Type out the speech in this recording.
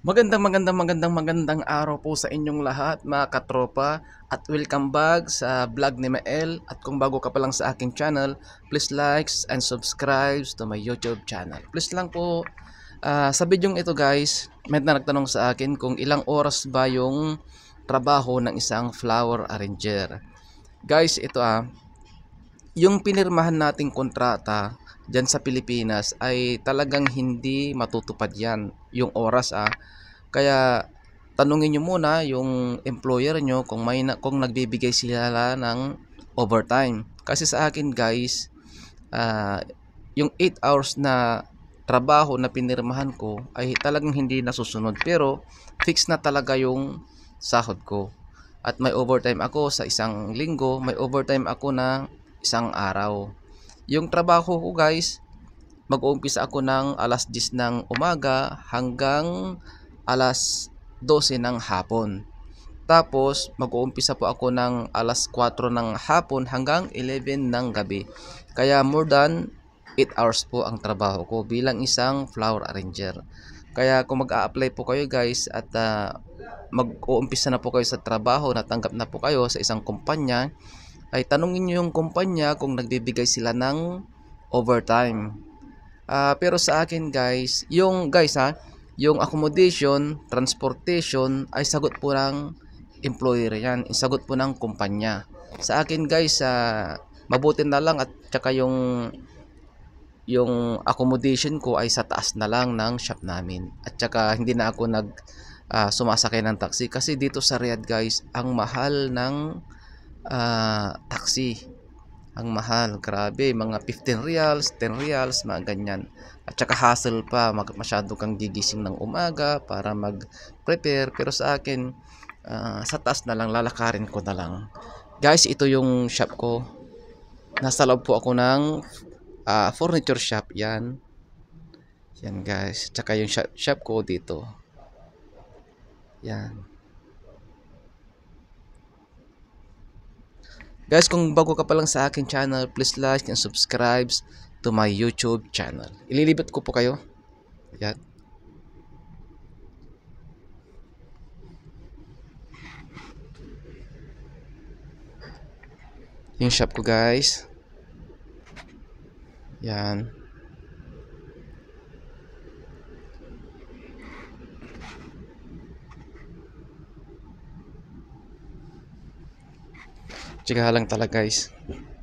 Magandang araw po sa inyong lahat mga katropa at welcome back sa vlog ni Mael. At kung bago ka pa lang sa aking channel, please like and subscribe to my YouTube channel. Please lang po, sa bidyong ito guys, may nagtanong sa akin kung ilang oras ba yung trabaho ng isang flower arranger. Guys, ito yung pinirmahan nating kontrata dyan sa Pilipinas ay talagang hindi matutupad yan, yung oras Kaya tanungin nyo muna yung employer nyo kung nagbibigay sila ng overtime. Kasi sa akin guys, ah, yung 8 hours na trabaho na pinirmahan ko ay talagang hindi nasusunod. Pero fix na talaga yung sahod ko. At may overtime ako sa isang linggo, may overtime ako na isang araw. Yung trabaho ko guys, mag-uumpisa ako ng alas 10 ng umaga hanggang alas 12 ng hapon. Tapos mag-uumpisa po ako ng alas 4 ng hapon hanggang 11 ng gabi. Kaya more than 8 hours po ang trabaho ko bilang isang flower arranger. Kaya kung mag-a-apply po kayo guys at mag-uumpisa na po kayo sa trabaho, natanggap na po kayo sa isang kumpanya, ay tanungin nyo yung kumpanya kung nagbibigay sila ng overtime. Pero sa akin guys, yung accommodation, transportation ay sagot po ng employer yan, sagot po ng kumpanya. Sa akin guys, mabuti na lang at saka yung accommodation ko ay sa taas na lang ng shop namin. At saka hindi na ako sumasakay ng taxi kasi dito sa Riyadh guys, ang mahal ng taxi. Ang mahal, grabe, mga 15 reals, 10 reals, mga ganyan. At saka hassle pa, masyado kang gigising ng umaga para mag-prepare. Pero sa akin, sa taas na lang, lalakarin ko na lang. Guys, ito yung shop ko. Nasa loob po ako ng furniture shop, yan. Yan guys, at saka yung shop ko dito. Yan. Guys, kung bago ka pa lang sa akin channel, please like and subscribe to my YouTube channel. Ililibot ko po kayo. Yan. Yung shop ko guys. Yan. Tsaka lang talaga guys.